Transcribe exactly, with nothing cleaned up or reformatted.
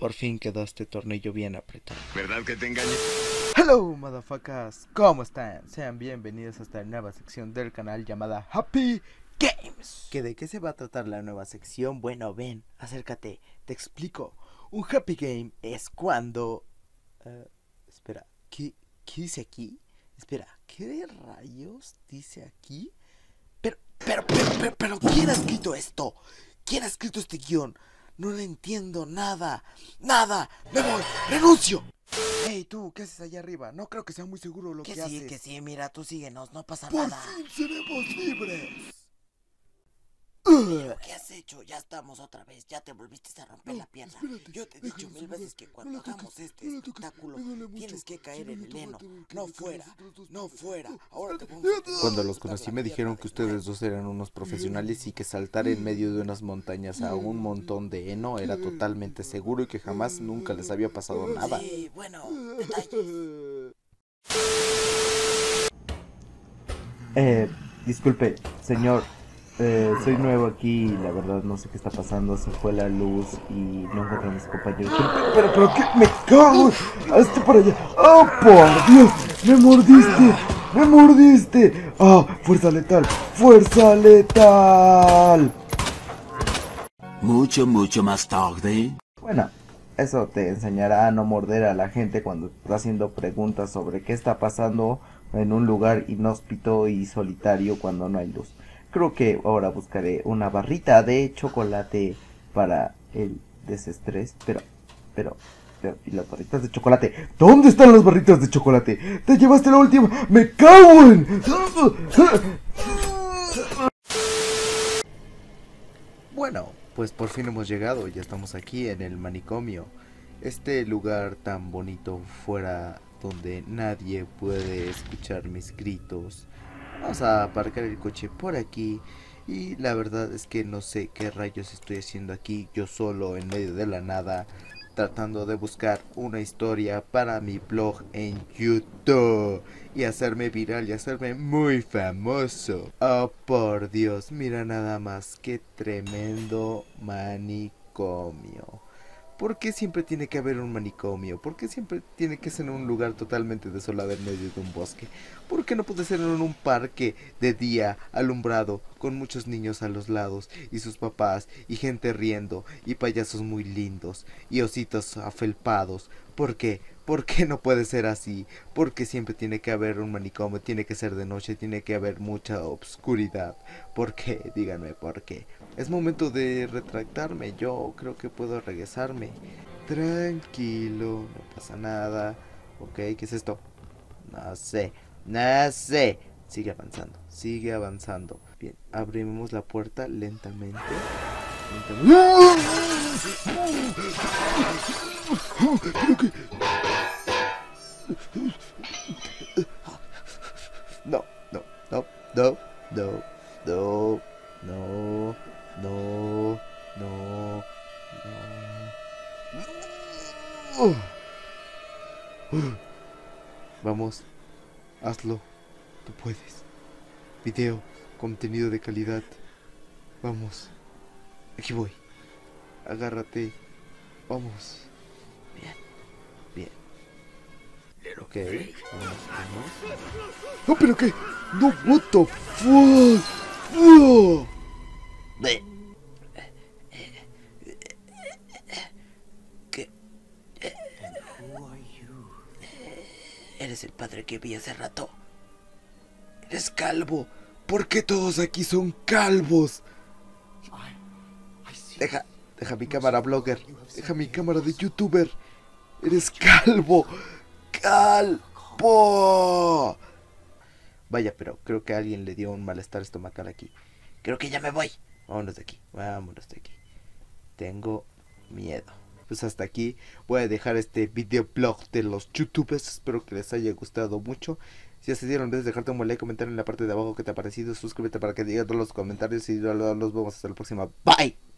Por fin quedó este tornillo bien apretado. ¿Verdad que te engañé? Hello, motherfuckers, ¿cómo están? Sean bienvenidos a esta nueva sección del canal llamada Happy Games. ¿Que de qué se va a tratar la nueva sección? Bueno, ven, acércate, te explico. Un Happy Game es cuando... Uh, espera, ¿qué, ¿qué dice aquí? Espera, ¿qué rayos dice aquí? Pero, pero, pero, pero, pero, ¿quién ha escrito esto? ¿Quién ha escrito este guión? No le entiendo nada, nada, me voy, renuncio. Hey, tú, ¿qué haces allá arriba? No creo que sea muy seguro lo que, que haces. sí, que sí, mira, tú síguenos, no pasa Por nada. fin seremos libres. Pero, ¿qué has hecho? Ya estamos otra vez, ya te volviste a romper No, la pierna. espérate, Yo te he dicho déjame mil saludar. veces que No cuando la toques, hagamos este no la toques, espectáculo me duele mucho. tienes que caer Si en no, el te voy a heno. tener que No dejar fuera, nosotros dos no solos. fuera. No, Ahora te espérate, vamos a espérate. Cuando los cortar conocí la me dijeron pierna que de nuevo. ustedes dos eran unos profesionales y que saltar en medio de unas montañas a un montón de heno era totalmente seguro y que jamás nunca les había pasado nada. Sí, bueno, detalles. Eh, disculpe, señor, eh, soy nuevo aquí y la verdad no sé qué está pasando, se fue la luz y no encuentro a mis compañeros. Pero, pero, pero, ¿qué? ¡Me cago! ¡Hazte para allá! ¡Oh, por Dios! ¡Me mordiste! ¡Me mordiste! ¡Ah! ¡Fuerza letal! ¡Fuerza letal! Mucho, mucho más tarde. Bueno, eso te enseñará a no morder a la gente cuando está haciendo preguntas sobre qué está pasando en un lugar inhóspito y solitario cuando no hay luz. Creo que ahora buscaré una barrita de chocolate para el desestrés, pero, pero, pero, ¿y las barritas de chocolate? ¿Dónde están las barritas de chocolate? ¡Te llevaste la última! ¡Me cago en! Bueno, pues por fin hemos llegado, ya estamos aquí en el manicomio. Este lugar tan bonito fuera donde nadie puede escuchar mis gritos. Vamos a aparcar el coche por aquí. Y la verdad es que no sé qué rayos estoy haciendo aquí, yo solo en medio de la nada, tratando de buscar una historia para mi blog en YouTube y hacerme viral y hacerme muy famoso. Oh, por Dios, mira nada más, qué tremendo manicomio. ¿Por qué siempre tiene que haber un manicomio? ¿Por qué siempre tiene que ser en un lugar totalmente desolado en medio de un bosque? ¿Por qué no puede ser en un parque de día alumbrado con muchos niños a los lados y sus papás y gente riendo y payasos muy lindos y ositos afelpados? ¿Por qué? ¿Por qué no puede ser así? ¿Por qué siempre tiene que haber un manicomio? Tiene que ser de noche, tiene que haber mucha obscuridad. ¿Por qué? Díganme por qué. Es momento de retractarme, yo creo que puedo regresarme. Tranquilo, no pasa nada. Ok, ¿qué es esto? No sé, no sé. Sigue avanzando, sigue avanzando. Bien, abrimos la puerta lentamente. lentamente. No, no, no, no, no, no, no, no, no, no. Vamos, hazlo, tú puedes. Video, contenido de calidad. Vamos, aquí voy. Agárrate, vamos. Bien, bien. Ok, vamos, vamos. ¡No, pero qué! ¡No, what the fuck! ¡Oh! ¿Qué? Eres el padre que vi hace rato. Eres calvo. ¿Por qué todos aquí son calvos? Deja, deja mi cámara blogger. Deja mi cámara de youtuber. Eres calvo. ¡Calvo! Vaya, pero creo que a alguien le dio un malestar estomacal aquí. Creo que ya me voy. Vámonos de aquí, vámonos de aquí. Tengo miedo. Pues hasta aquí voy a dejar este videoblog de los youtubers. Espero que les haya gustado mucho. Si ya se dieron, en vez de dejarte un like, comentar en la parte de abajo qué te ha parecido. Suscríbete para que digas todos los comentarios y los vemos hasta la próxima. Bye.